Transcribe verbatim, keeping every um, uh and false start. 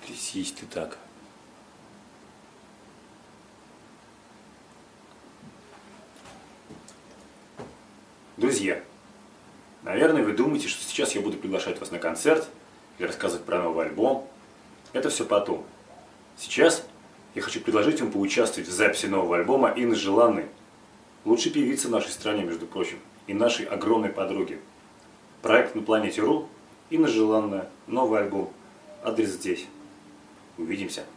Трясись ты так. Друзья, наверное, вы думаете, что сейчас я буду приглашать вас на концерт или рассказывать про новый альбом. Это все потом. Сейчас я хочу предложить вам поучаствовать в записи нового альбома Инны Желанной, лучшей певицы в нашей стране, между прочим, и нашей огромной подруги. Проект на планете .ру, Инна Желанная, новый альбом. Адрес здесь. Увидимся.